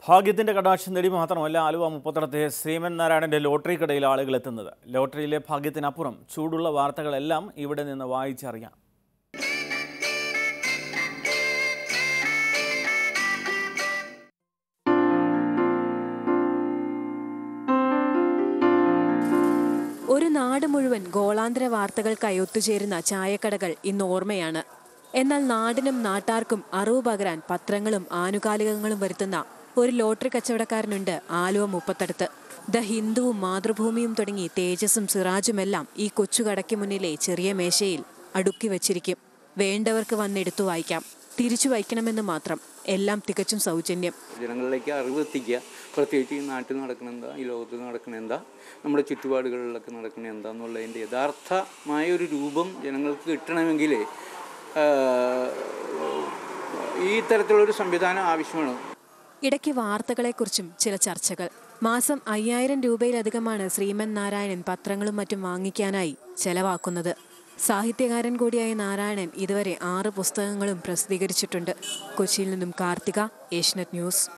ഭാഗ്യത്തിൻ്റെ കടാക്ഷം നേടി മാത്രമല്ല ആലുവ മുപ്പത്തടത്തെ ശ്രീമൻ നാരായണൻ്റെ ലോട്ടറി കടയിൽ ആളുകൾ എത്തുന്നത്. ലോട്ടറിയിലെ ഭാഗ്യത്തിനപ്പുറം ചൂടുള്ള വാർത്തകളെല്ലാം ഇവിടെ നിന്ന് വായിച്ചറിയാം. ഒരു നാട് മുഴുവൻ ഗോളാന്തര വാർത്തകൾക്കായി ഒത്തുചേരുന്ന ചായക്കടകൾ ഇന്ന് ഓർമ്മയാണ്. എന്നാൽ നാടിനും നാട്ടാർക്കും അറിവ് പകരാൻ പത്രങ്ങളും ആനുകാലികങ്ങളും വരുത്തുന്ന ഒരു ലോട്ടറി കച്ചവടക്കാരനുണ്ട് ആലുവ മുപ്പത്തടത്ത്. ദ ഹിന്ദുവും മാതൃഭൂമിയും തുടങ്ങി തേജസും സിറാജുമെല്ലാം ഈ കൊച്ചുകടയ്ക്ക് മുന്നിലെ ചെറിയ മേശയിൽ അടുക്കി വച്ചിരിക്കും. വേണ്ടവർക്ക് വന്നെടുത്തു വായിക്കാം, തിരിച്ചു വയ്ക്കണമെന്ന് മാത്രം. എല്ലാം തികച്ചും സൗജന്യം. ജനങ്ങളിലേക്ക് അറിവ് എത്തിക്കുക. പ്രത്യേകിച്ച് ഈ നാട്ടിൽ നടക്കുന്ന എന്താ, ഈ ലോകത്ത് നടക്കുന്ന എന്താ, നമ്മുടെ ചുറ്റുപാടുകളിലൊക്കെ നടക്കുന്ന എന്താന്നുള്ളതിൻ്റെ യഥാർത്ഥമായ ഒരു രൂപം ജനങ്ങൾക്ക് കിട്ടണമെങ്കിൽ ഈ തരത്തിലുള്ളൊരു സംവിധാനം ആവശ്യമാണ്. ഇടയ്ക്ക് വാർത്തകളെക്കുറിച്ചും ചില ചർച്ചകൾ. മാസം 5000 രൂപയിലധികമാണ് ശ്രീമൻ നാരായണൻ പത്രങ്ങളും മറ്റും വാങ്ങിക്കാനായി ചെലവാക്കുന്നത്. സാഹിത്യകാരൻ കൂടിയായ നാരായണൻ ഇതുവരെ 6 പുസ്തകങ്ങളും പ്രസിദ്ധീകരിച്ചിട്ടുണ്ട്. കൊച്ചിയിൽ നിന്നും കാർത്തിക, ഏഷ്യനെറ്റ് ന്യൂസ്.